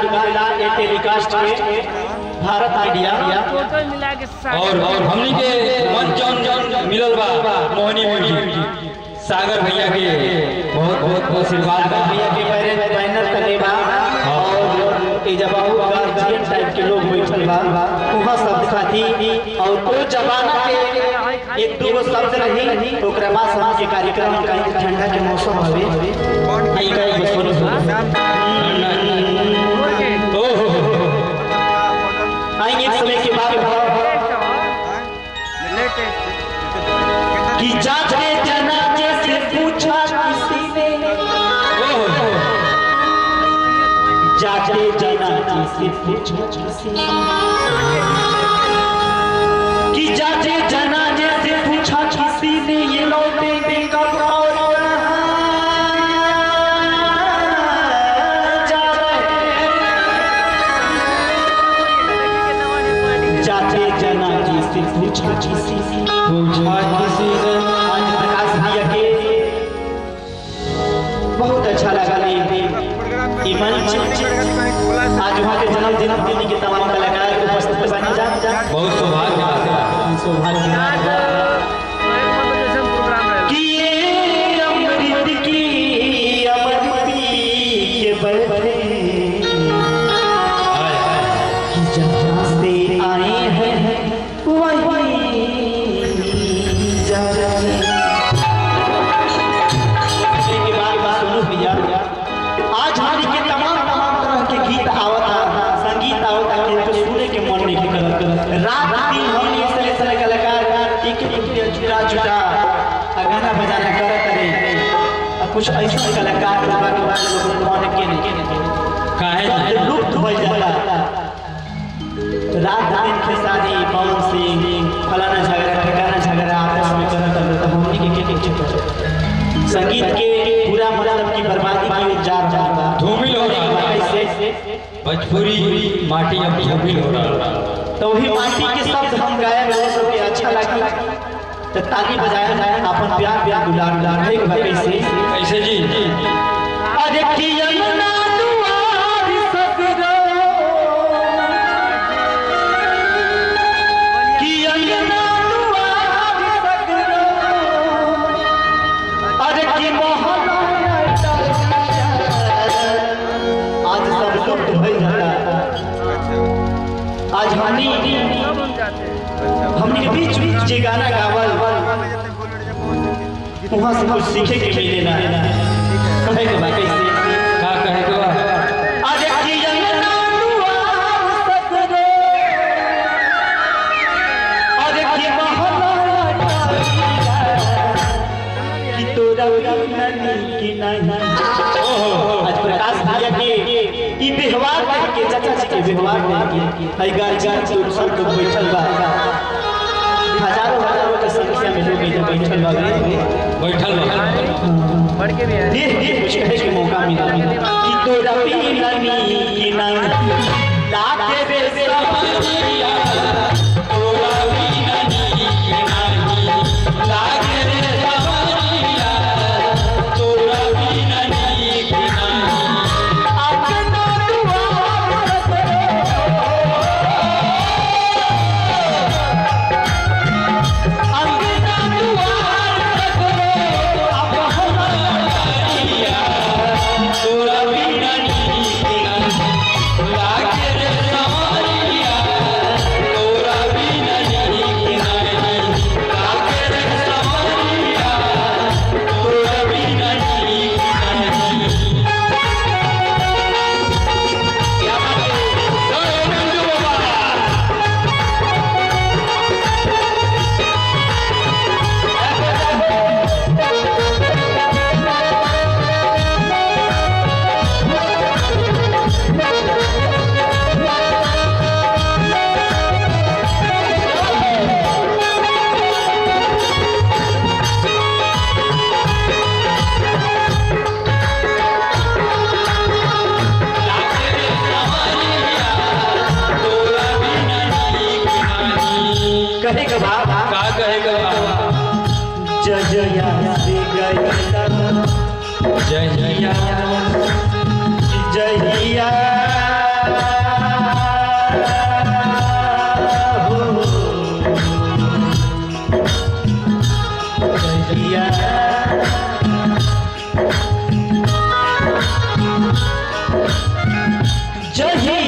मिलेला ये टेलीकास्ट में भारत मीडिया और हमनी के मन जौन मिलल बा मोहनी म्यूजिक सागर भैया के बहुत बहुत आशीर्वाद बा भैया के बैनर तले बा और ए जबाऊ गार्जियन टाइप के लोग बैठल बा वहां शब्द खाती और ओ जमाना के एक दो शब्द रही ओकरा बाद समाज के कार्यक्रम का ठंडा के मौसम हवे आई गई सुनो आएंगे एक समय के बाद कि जाते जनाजे से पूछा किसी ने जाते जनाजे से पूछा किसी ने कि जाते जनाजे से पूछा किसी ने ये लौटेंगे कब और पूछा किसी ने आज प्रकाश भैया के बहुत अच्छा लगा आज वहाँ के जन्मदिन के तमाम कलाकार उपस्थित बने बहुत सौभाग्य कि ये अमृत की अमर पी के बैठे कि जहाँ से आए हैं आज हमारी के तमाम तरह के गीत आवता संगीत आवता के सुने के मन नहीं करत रात दिन हम ऐसे कलाकार एक जुटा गाना बजाना करत रहे कुछ ऐसे कलाकार मन के काहे लुप्त हो जाला रात दिन खेसारी पवन सिंह फलाना झगड़ा ठिकाना झगड़ा आपस में करत तो हमनी के संगीत के पूरा मतलब की बर्बादी की जा रहा धूमिल हो रहा है भोजपुरी माटी अब धूमिल हो रहा तो वही माटी के शब्द हम गाए रहे सब के अच्छा लगा तो ताली बजाया जाए अपन प्यार दुलार एक बार कैसे जी अरे कि यमुना दुआर सगरो कि यमुना दुआर सगरो अरे कि मोहल्ला आज सब लुप्त हो जाता आज हमनी के बीच जे गाना गावल वहाँ से कुछ सीखे के मिले ना कहे के बा कैसे का कहे के बा अरे कि यमुना दुआर सगरो अरे कि मोहल्ला कि तोरा ननी की नहीं आज प्रकाश भैया के ई व्यवहार के चाचा जी के व्यवहार के हई गार्जियन तो सब लोग बैठल बा हजारों की संख्या में लोग बैठल बा बढ़ के भी है कुछ कहे के मौका मिला कि तोरा ननी की नहीं लागे बेसरा तोरा ननी की नहीं लागे लागे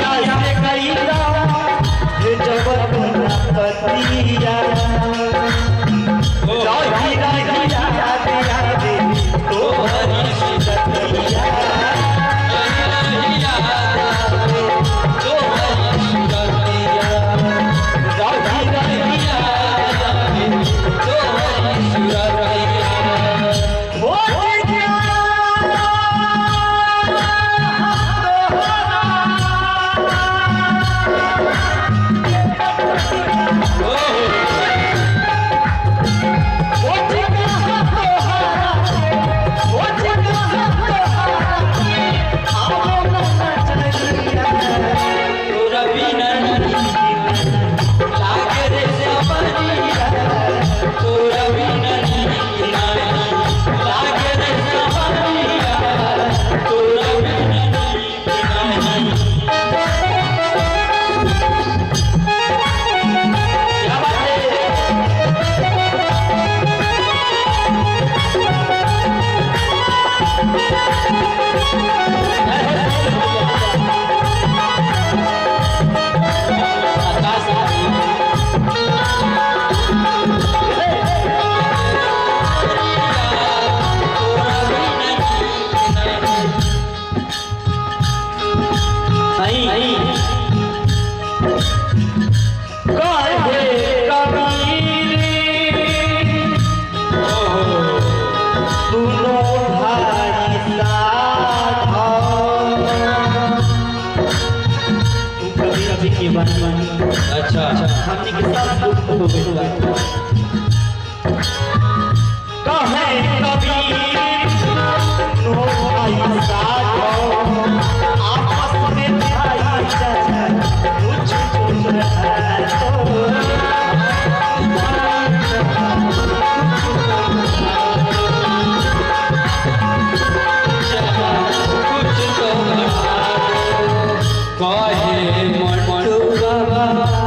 से कईला जगत पतिया रही रही याद याद तोहरी सुरतिया अच्छा हमने के साथ दुख हो गया कहे कबीर नो भाई साथ आपस में भाई चाचा कुछ कुछ रहा तो कहे मंटू बाबा